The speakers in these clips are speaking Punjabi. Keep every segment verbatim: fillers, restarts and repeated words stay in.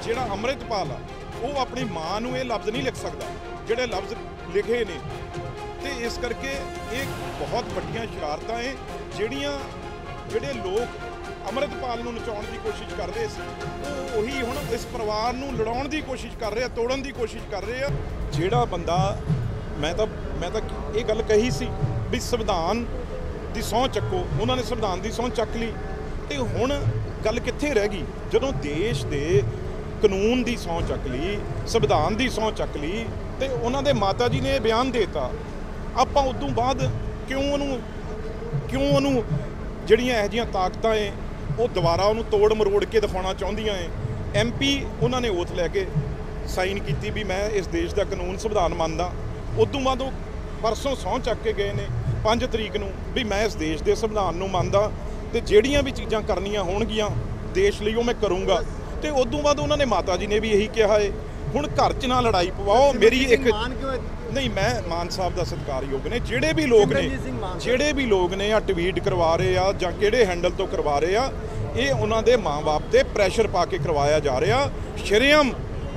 ਜਿਹੜਾ ਅੰਮ੍ਰਿਤਪਾਲ ਆ ਉਹ ਆਪਣੀ ਮਾਂ ਨੂੰ ਇਹ ਲਫ਼ਜ਼ ਨਹੀਂ ਲਿਖ ਸਕਦਾ ਜਿਹੜੇ ਲਫ਼ਜ਼ ਲਿਖੇ ਨੇ, ਤੇ ਇਸ ਕਰਕੇ ਇਹ ਬਹੁਤ ਵੱਡੀਆਂ ਸ਼ਰਾਰਤਾਂ ਹੈ ਜਿਹੜੀਆਂ ਜਿਹੜੇ ਲੋਕ ਅੰਮ੍ਰਿਤਪਾਲ ਨੂੰ ਨਚਾਉਣ ਦੀ ਕੋਸ਼ਿਸ਼ ਕਰਦੇ ਸੀ ਉਹ ਉਹੀ ਹੁਣ ਇਸ ਪਰਿਵਾਰ ਨੂੰ ਲੜਾਉਣ ਦੀ ਕੋਸ਼ਿਸ਼ ਕਰ ਰਹੇ ਆ, ਤੋੜਨ ਦੀ ਕੋਸ਼ਿਸ਼ ਕਰ ਰਹੇ ਆ। ਜਿਹੜਾ ਬੰਦਾ ਮੈਂ ਤਾਂ ਮੈਂ ਤਾਂ ਇਹ ਗੱਲ ਕਹੀ ਸੀ ਵੀ ਸੰਵਿਧਾਨ ਦੀ ਸਹੁੰ ਚੱਕੋ, ਉਹਨਾਂ ਨੇ ਸੰਵਿਧਾਨ ਦੀ ਸਹੁੰ ਚੱਕ ਲਈ, ਤੇ ਹੁਣ ਗੱਲ ਕਿੱਥੇ ਰਹਿ ਗਈ ਜਦੋਂ ਦੇਸ਼ ਦੇ ਕਾਨੂੰਨ ਦੀ ਸਹੁੰ ਚੱਕ ਲਈ, ਸੰਵਿਧਾਨ ਦੀ ਸਹੁੰ ਚੱਕ ਲਈ, ਤੇ ਉਹਨਾਂ ਦੇ ਮਾਤਾ ਜੀ ਨੇ ਬਿਆਨ ਦੇਤਾ। ਆਪਾਂ ਉਦੋਂ ਬਾਅਦ ਕਿਉਂ ਉਹਨੂੰ ਕਿਉਂ ਉਹਨੂੰ ਜਿਹੜੀਆਂ ਇਹੋ ਜਿਹੀਆਂ ਤਾਕਤਾਂ ਏ ਉਹ ਦੁਬਾਰਾ ਉਹਨੂੰ ਤੋੜ ਮਰੋੜ ਕੇ ਦਿਖਾਉਣਾ ਚਾਹੁੰਦੀਆਂ ਏ। ਐਮ ਪੀ ਉਹਨਾਂ ਨੇ ਓਥ ਲੈ ਕੇ ਸਾਈਨ ਕੀਤੀ ਵੀ ਮੈਂ ਇਸ ਦੇਸ਼ ਦਾ ਕਾਨੂੰਨ ਸੰਵਿਧਾਨ ਮੰਨਦਾ। ਉਦੋਂ ਬਾਅਦ ਉਹ ਪਰਸੋਂ ਸਹੁੰ ਚੱਕ ਕੇ ਗਏ ਨੇ ਪੰਜ ਤਰੀਕ ਨੂੰ ਵੀ ਮੈਂ ਇਸ ਦੇਸ਼ ਦੇ ਸੰਵਿਧਾਨ ਨੂੰ ਮੰਨਦਾ ਤੇ ਜਿਹੜੀਆਂ ਵੀ ਚੀਜ਼ਾਂ ਕਰਨੀਆਂ ਹੋਣਗੀਆਂ ਦੇਸ਼ ਲਈ ਉਹ ਮੈਂ ਕਰੂੰਗਾ। ਤੇ ਉਦੋਂ ਬਾਅਦ ਉਹਨਾਂ ਨੇ ਮਾਤਾ ਜੀ ਨੇ ਵੀ ਇਹੀ ਕਿਹਾ ਏ ਹੁਣ ਘਰ 'ਚ ਨਾ ਲੜਾਈ ਪਵਾਓ। ਮੇਰੀ ਇੱਕ ਨਹੀਂ, ਮੈਂ ਮਾਨ ਸਾਹਿਬ ਦਾ ਸਤਿਕਾਰਯੋਗ ਨੇ, ਜਿਹੜੇ ਵੀ ਲੋਕ ਨੇ ਜਿਹੜੇ ਵੀ ਲੋਕ ਨੇ ਆ ਟਵੀਟ ਕਰਵਾ ਰਹੇ ਆ ਜਾਂ ਕਿਹੜੇ ਹੈਂਡਲ ਤੋਂ ਕਰਵਾ ਰਹੇ ਆ, ਇਹ ਉਹਨਾਂ ਦੇ ਮਾਂ-ਬਾਪ ਤੇ ਪ੍ਰੈਸ਼ਰ ਪਾ ਕੇ ਕਰਵਾਇਆ ਜਾ ਰਿਹਾ। ਸ਼ਰੇਆਮ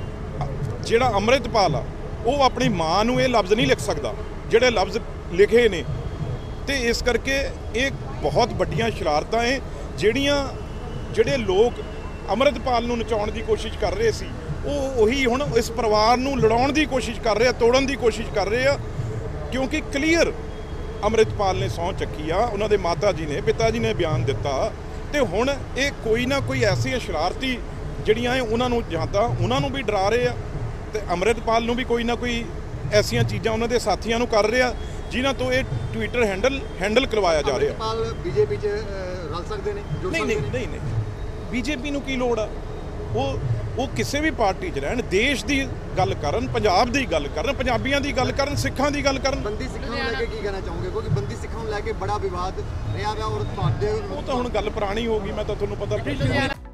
ਜਿਹੜਾ ਅੰਮ੍ਰਿਤਪਾਲ ਆ ਉਹ ਆਪਣੀ ਮਾਂ ਨੂੰ ਇਹ ਲਫ਼ਜ਼ ਨਹੀਂ ਲਿਖ ਸਕਦਾ ਜਿਹੜੇ ਲਫ਼ਜ਼ ਲਿਖੇ ਨੇ, ਤੇ ਇਸ ਕਰਕੇ ਇਹ ਬਹੁਤ ਵੱਡੀਆਂ ਸ਼ਰਾਰਤਾਂ ਹੈ ਜਿਹੜੀਆਂ ਜਿਹੜੇ ਲੋਕ ਅੰਮ੍ਰਿਤਪਾਲ ਨੂੰ ਨਚਾਉਣ ਦੀ ਕੋਸ਼ਿਸ਼ ਕਰ ਰਹੇ ਸੀ ਉਹ ਉਹੀ ਹੁਣ ਇਸ ਪਰਿਵਾਰ ਨੂੰ ਲੜਾਉਣ ਦੀ ਕੋਸ਼ਿਸ਼ ਕਰ ਰਹੇ ਆ, ਤੋੜਨ ਦੀ ਕੋਸ਼ਿਸ਼ ਕਰ ਰਹੇ ਆ। ਕਿਉਂਕਿ ਕਲੀਅਰ ਅੰਮ੍ਰਿਤਪਾਲ ਨੇ ਸਹੁੰ ਚੱਕੀ ਆ, ਉਹਨਾਂ ਦੇ ਮਾਤਾ ਜੀ ਨੇ, ਪਿਤਾ ਜੀ ਨੇ ਬਿਆਨ ਦਿੱਤਾ, ਤੇ ਹੁਣ ਇਹ ਕੋਈ ਨਾ ਕੋਈ ਐਸੀ ਸ਼ਰਾਰਤੀ ਜਿਹੜੀਆਂ ਇਹ ਉਹਨਾਂ ਨੂੰ ਜਾਂ ਤਾਂ ਉਹਨਾਂ ਨੂੰ ਵੀ ਡਰਾ ਰਹੇ ਆ ਤੇ ਅੰਮ੍ਰਿਤਪਾਲ ਨੂੰ ਵੀ ਕੋਈ ਨਾ ਕੋਈ ਐਸੀਆਂ ਚੀਜ਼ਾਂ ਉਹਨਾਂ ਦੇ ਸਾਥੀਆਂ ਨੂੰ ਕਰ ਰਹੇ ਆ ਜਿਨ੍ਹਾਂ ਤੋਂ ਇਹ ਟਵਿੱਟਰ ਹੈਂਡਲ ਹੈਂਡਲ ਕਰਵਾਇਆ ਜਾ ਰਿਹਾ। ਅੰਮ੍ਰਿਤਪਾਲ ਬੀਜੇਪੀ 'ਚ ਰਲ ਸਕਦੇ ਨੇ? ਨਹੀਂ ਨਹੀਂ ਨਹੀਂ ਨਹੀਂ ਬੀਜੇਪੀ ਨੂੰ ਕੀ ਲੋੜ ਆ? ਉਹ ਉਹ ਕਿਸੇ ਵੀ ਪਾਰਟੀ 'ਚ ਰਹਿਣ, ਦੇਸ਼ ਦੀ ਗੱਲ ਕਰਨ, ਪੰਜਾਬ ਦੀ ਗੱਲ ਕਰਨ, ਪੰਜਾਬੀਆਂ ਦੀ ਗੱਲ ਕਰਨ, ਸਿੱਖਾਂ ਦੀ ਗੱਲ ਕਰਨ। ਬੰਦੀ ਸਿੱਖਾਂ ਨੂੰ ਲੈ ਕੇ ਕੀ ਕਹਿਣਾ ਚਾਹੋਗੇ? ਕਿਉਂਕਿ ਬੰਦੀ ਸਿੱਖਾਂ ਨੂੰ ਲੈ ਕੇ ਬੜਾ ਵਿਵਾਦ ਰਿਹਾ ਵਾ ਔਰ ਤੁਹਾਡੇ ਉਹ ਤਾਂ ਹੁਣ ਗੱਲ ਪੁਰਾਣੀ ਹੋ ਗਈ, ਮੈਂ ਤਾਂ ਤੁਹਾਨੂੰ ਪਤਾ